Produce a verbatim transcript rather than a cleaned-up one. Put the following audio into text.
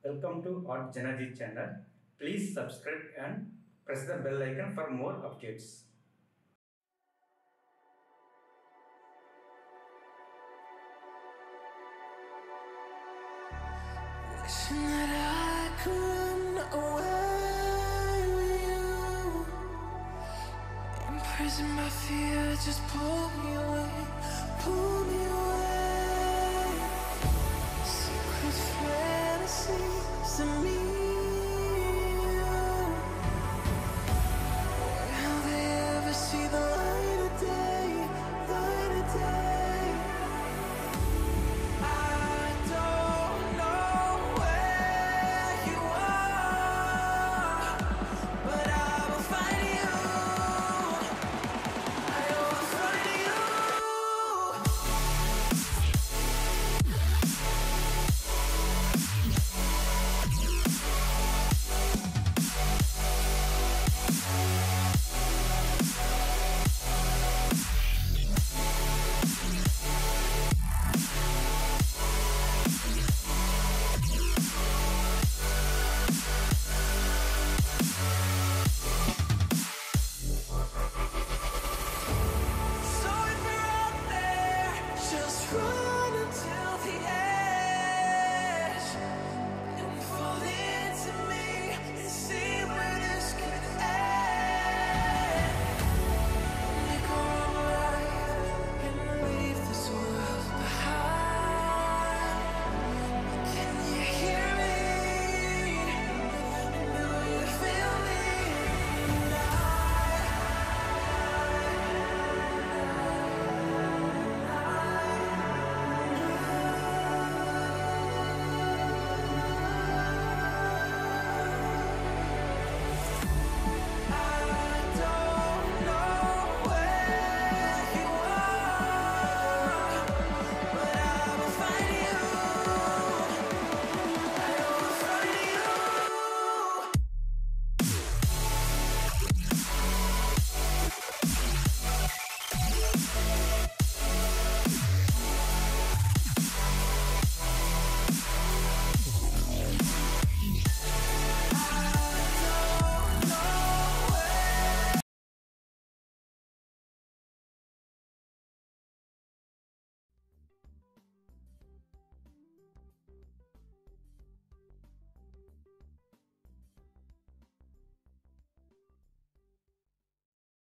Welcome to Art Janaji channel. Please subscribe and press the bell icon for more updates. Wishing that I could run away with you. Imprisoned by fear, just pull me away, pull me away. Secret fantasies of me. Will they ever see the light of day, light of day? I don't know where you are, but I will find you. I will find you. So if you're out there, just run.